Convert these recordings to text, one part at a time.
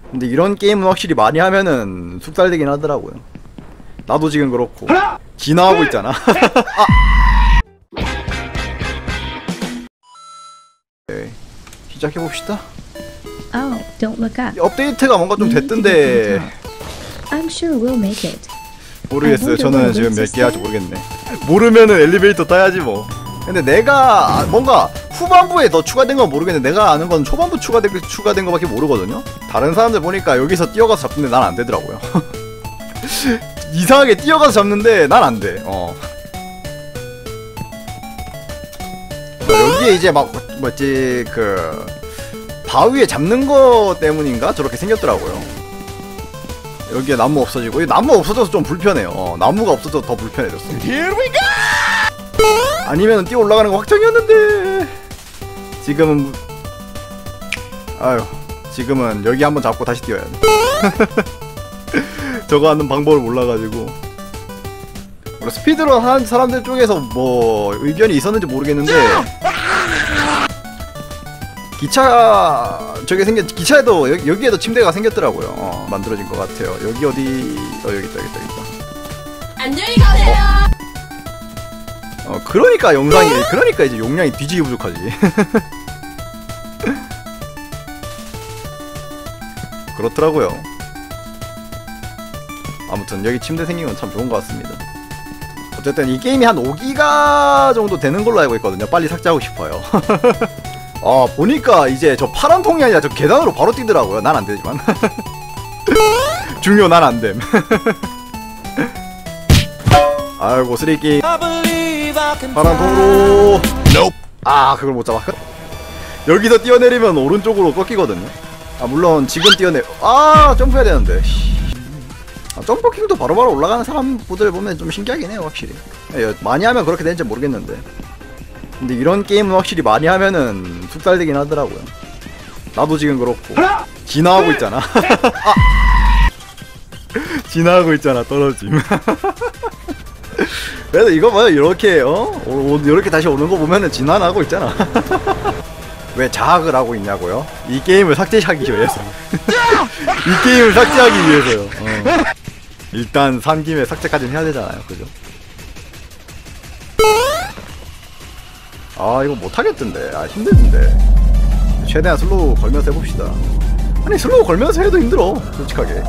근데 이런 게임은 확실히 많이 하면은 숙달되긴 하더라고요. 나도 지금 그렇고 진화하고 있잖아. 아! 네, 시작해봅시다. Oh, don't look up. 업데이트가 뭔가 좀 됐던데 I'm sure we'll make it. 모르겠어요. 저는 지금 몇 개 할지 모르겠네. 모르면은 엘리베이터 타야지 뭐. 근데 내가 뭔가 후반부에 더 추가된 건 모르겠는데 내가 아는 건 초반부 추가된 거밖에 모르거든요. 다른 사람들 보니까 여기서 뛰어가서 잡는데 난 안 되더라고요. 이상하게 뛰어가서 잡는데 난 안 돼. 여기에 이제 막 뭐지 그 바위에 잡는 거 때문인가 저렇게 생겼더라고요. 여기에 나무 없어지고, 나무 없어져서 좀 불편해요. 나무가 없어져서 더 불편해졌어. Here we go! 아니면 뛰어 올라가는 거 확정이었는데 지금은 아유 지금은 여기 한번 잡고 다시 뛰어야 돼. 저거 하는 방법을 몰라가지고. 스피드런 하는 사람들 쪽에서 뭐 의견이 있었는지 모르겠는데 기차 저게 기차에도 여기에도 침대가 생겼더라고요. 만들어진 것 같아요. 여기 어디 여기 있다. 안녕히 가세요. 그러니까 그러니까 이제 용량이 뒤지게 부족하지. 그렇더라고요. 아무튼 여기 침대 생긴 건 참 좋은 것 같습니다. 어쨌든 이 게임이 한 5기가 정도 되는 걸로 알고 있거든요. 빨리 삭제하고 싶어요. 보니까 이제 저 파란 통이 아니라 저 계단으로 바로 뛰더라고요. 난 안 되지만. 중요 난 안 됨. 아이고 쓰레기. 파란 통으로. 그걸 못 잡아. 여기서 뛰어내리면 오른쪽으로 꺾이거든요. 물론 지금 점프해야 되는데. 점프킹도 바로바로 올라가는 사람들 보면 좀 신기하긴 해요. 확실히 많이 하면 그렇게 되는지 모르겠는데, 근데 이런 게임은 확실히 많이 하면은 숙달되긴 하더라고요. 나도 지금 그렇고 진화하고 있잖아. 진화하고 있잖아. 떨어짐. 그래서 이거 봐요. 이렇게 이렇게 다시 오는 거 보면은 진화는 하고 있잖아. 왜 자학을 하고 있냐고요? 이 게임을 삭제하기 위해서. 이 게임을 삭제하기 위해서요. 일단 산 김에 삭제까지는 해야 되잖아요. 그죠? 이거 못하겠던데. 힘들던데. 최대한 슬로우 걸면서 해봅시다. 아니 슬로우 걸면서 해도 힘들어 솔직하게.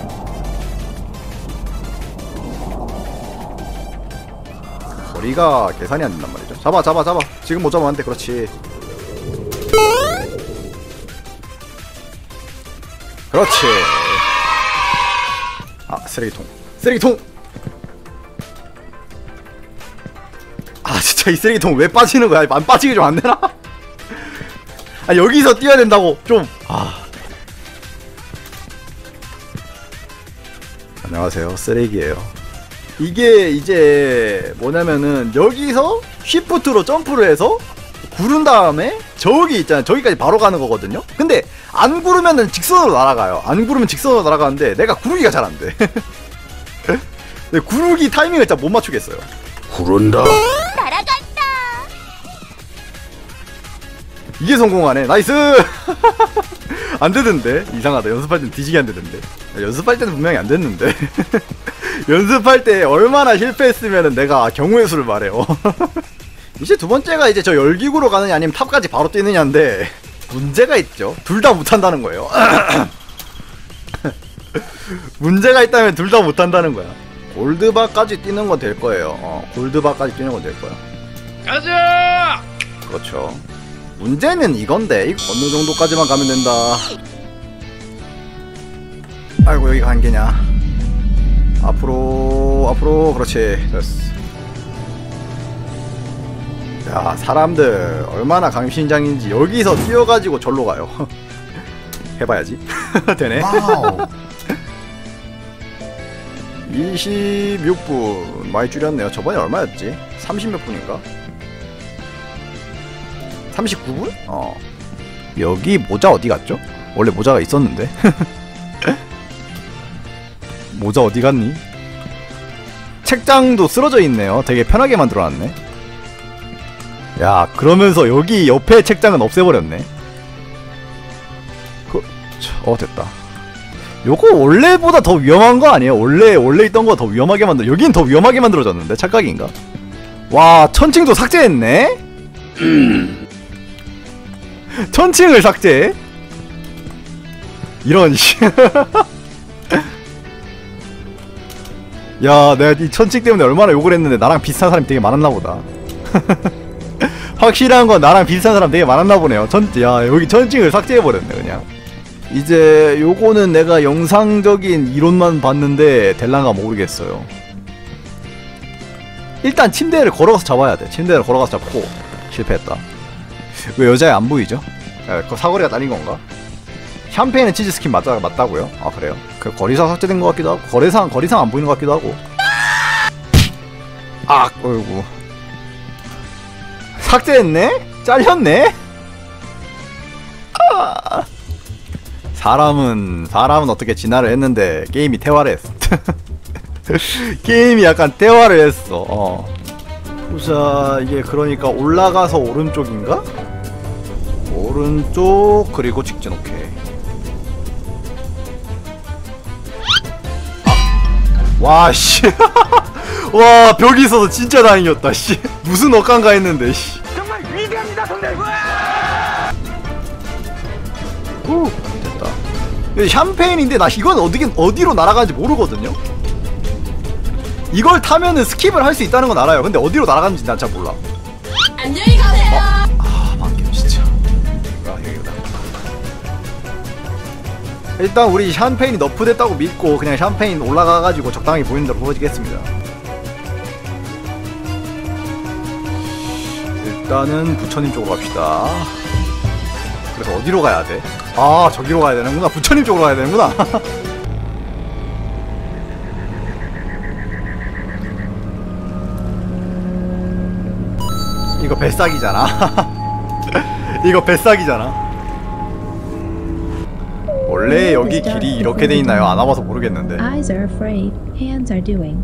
거리가 계산이 안 된단 말이죠. 잡아. 지금 못 잡으면 안 돼. 그렇지. 쓰레기통. 진짜 이 쓰레기통 왜 빠지는 거야? 안 빠지게 좀 안 되나? 여기서 뛰어야 된다고 좀. 안녕하세요, 쓰레기예요. 이게 이제 뭐냐면은 여기서 쉬프트로 점프를 해서 구른 다음에 저기 있잖아요. 저기까지 바로 가는 거거든요. 근데 안 구르면은 직선으로 날아가요. 안 구르면 직선으로 날아가는데 내가 구르기가 잘 안 돼. 구르기 타이밍을 진짜 못 맞추겠어요. 구른다. 날아간다. 이게 성공하네. 나이스. 안 되던데. 이상하다. 연습할 땐 뒤지게 안 되던데. 연습할 때는 분명히 안 됐는데. 연습할 때 얼마나 실패했으면은 내가 경우의 수를 말해요. 이제 두 번째가 이제 저 열기구로 가느냐 아니면 탑까지 바로 뛰느냐인데 문제가 있죠. 둘 다 못한다는 거예요. 문제가 있다면 둘 다 못한다는 거야. 골드바까지 뛰는 건 될 거예요. 골드바까지 뛰는 건 될 거야. 가자! 그렇죠. 문제는 이건데 어느 정도까지만 가면 된다. 아이고 여기가 한계냐. 앞으로 그렇지. 됐어. 야 사람들 얼마나 강심장인지 여기서 뛰어가지고 절로 가요. 해봐야지. 되네. 26분 많이 줄였네요. 저번에 얼마였지? 30몇 분인가? 39분? 여기 모자 어디 갔죠? 원래 모자가 있었는데. 모자 어디 갔니? 책장도 쓰러져 있네요. 되게 편하게 만들어놨네. 야 그러면서 여기 옆에 책장은 없애버렸네. 됐다. 요거 원래보다 더 위험한 거 아니에요? 원래 있던 거 더 위험하게 여긴 더 위험하게 만들어졌는데? 착각인가? 와, 천칭도 삭제했네? 천칭을 삭제? 이런 씨. 야, 내가 이 천칭 때문에 얼마나 욕을 했는데 나랑 비슷한 사람이 되게 많았나 보다. 확실한 건 나랑 비슷한 사람 되게 많았나 보네요. 야, 여기 천칭을 삭제해버렸네 그냥. 이제 요거는 내가 영상적인 이론만 봤는데 될란가 모르겠어요. 일단 침대를 걸어가서 잡아야 돼. 침대를 걸어가서 잡고. 실패했다. 왜 여자애 안 보이죠? 야, 그 사거리가 딸린 건가? 샴페인은 치즈 스킨 맞다고요? 아, 그래요? 그 거리상 삭제된 것 같기도 하고, 거리상 안 보이는 것 같기도 하고. 아, 어이구. 삭제했네? 잘렸네? 아. 사람은 어떻게 진화를 했는데 게임이 퇴화를 했어. 게임이 약간 퇴화를 했어. 보자, 이게 그러니까 올라가서 오른쪽인가? 오른쪽 그리고 직진. 오케이. 와, 씨. 와, 벽이 있어서 진짜 다행이었다, 씨. 무슨 억간가 했는데, 씨. 정말 위대합니다, 성대. 후, 됐다. 샴페인인데 나 이건 어디로 날아가는지 모르거든요. 이걸 타면은 스킵을 할 수 있다는 건 알아요. 근데 어디로 날아가는지 난 잘 몰라. 안녕히 가세요. 아, 망겜 진짜. 아, 여기다. 일단 우리 샴페인이 너프됐다고 믿고 그냥 샴페인 올라가가지고 적당히 보이는 대로 보여주겠습니다. 일단은 부처님 쪽으로 갑시다. 그래서 어디로 가야 돼? 아, 저기로 가야 되는구나. 부처님 쪽으로 가야 되는구나. 이거 뱃삭이잖아. 이거 뱃삭이잖아. 원래 여기 길이 이렇게 돼 있나요? 안 와봐서 모르겠는데. Eyes are afraid, hands are doing.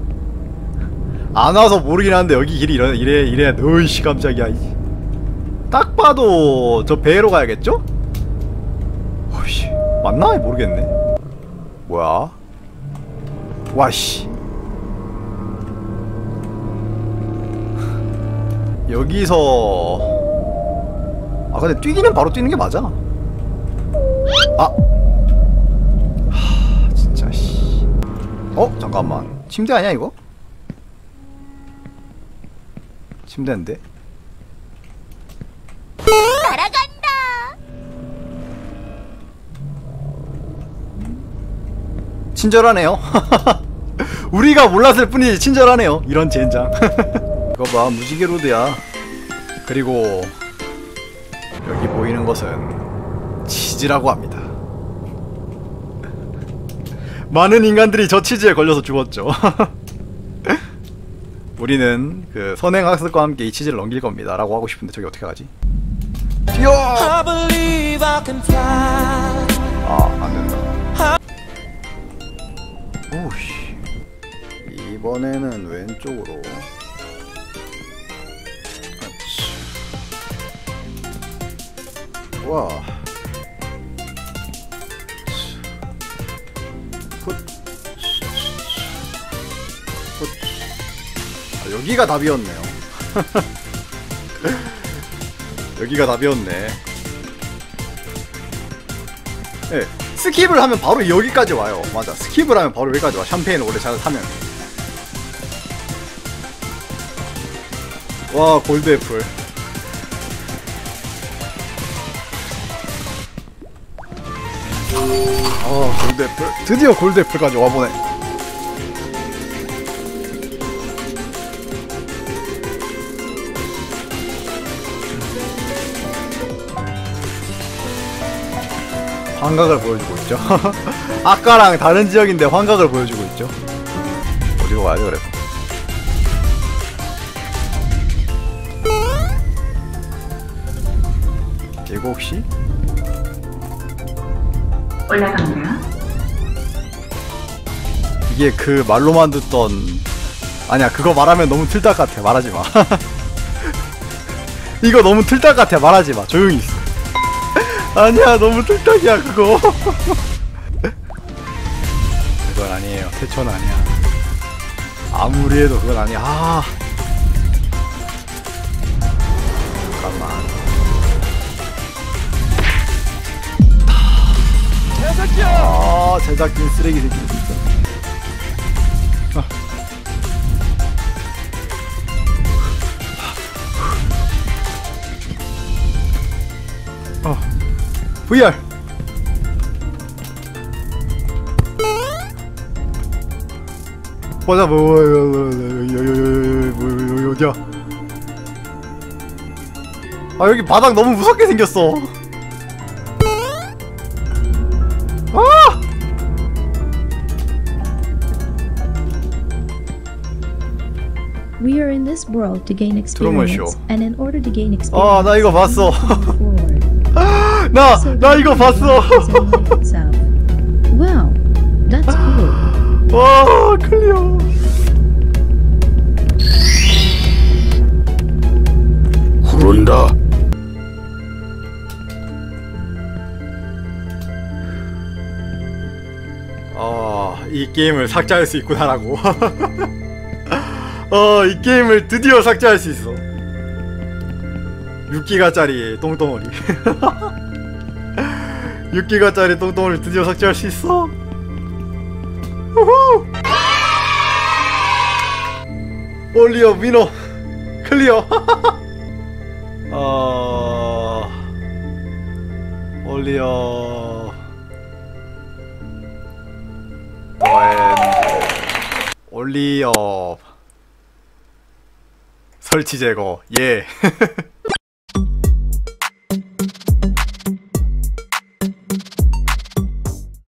안 와서 모르긴 하는데 여기 길이 이래. 으이씨, 깜짝이야. 딱 봐도 저 배로 가야겠죠? 어이씨, 맞나? 모르겠네. 뭐야? 와씨. 여기서 근데 뛰기는 바로 뛰는 게 맞아. 아, 진짜 씨. 잠깐만. 침대 아니야 이거? 침대인데? 날아간다. 친절하네요. 우리가 몰랐을 뿐이지 친절하네요. 이런 젠장. 이거 봐, 무지개 로드야. 그리고 여기 보이는 것은 치즈라고 합니다. 많은 인간들이 저 치즈에 걸려서 죽었죠. 우리는 그 선행학습과 함께 이 치즈를 넘길 겁니다 라고 하고 싶은데 저기 어떻게 가지? 뛰어! 아, 안된다. 오씨. 이번에는 왼쪽으로. 와. 여기가 답이었네요. 여기가 답이었네. 네, 스킵을 하면 바로 여기까지 와요. 맞아, 스킵을 하면 바로 여기까지 와. 샴페인을 원래 잘 타면. 와, 골드 애플. 골드 애플. 드디어 골드 애플까지 와보네. 환각을 보여주고 있죠. 아까랑 다른 지역인데 환각을 보여주고 있죠. 어디로 가야지 그래서. 이거 혹시? 올라갑니다. 이게 그 말로만 듣던. 아니야, 그거 말하면 너무 틀딱 같아. 말하지마. 이거 너무 틀딱 같아. 말하지마. 조용히 있어. 아니야, 너무 틀딱이야 그거. 최초는 아니야. 아무리 해도 그건 아니야. 아. 잠깐만. 아, 제작진 쓰레기 새끼 진짜. VR. 보자 뭐 어디야? 아 여기 바닥 너무 무섭게 생겼어. 아! We are in this world to gain experience, and in order to gain experience, 아, 나 이거 봤어. forward. 나 이거 봤어. Wow, that's cool. 와, 클리어. 구른다. 이 게임을 삭제할 수 있구나라고. 이 게임을 드디어 삭제할 수 있어. 6기가짜리 똥덩어리. 6기가짜리 똥덩어리를 드디어 삭제할 수 있어. 우후! 올리어 위너 클리어. 올리어 올리어 설치 제거 예.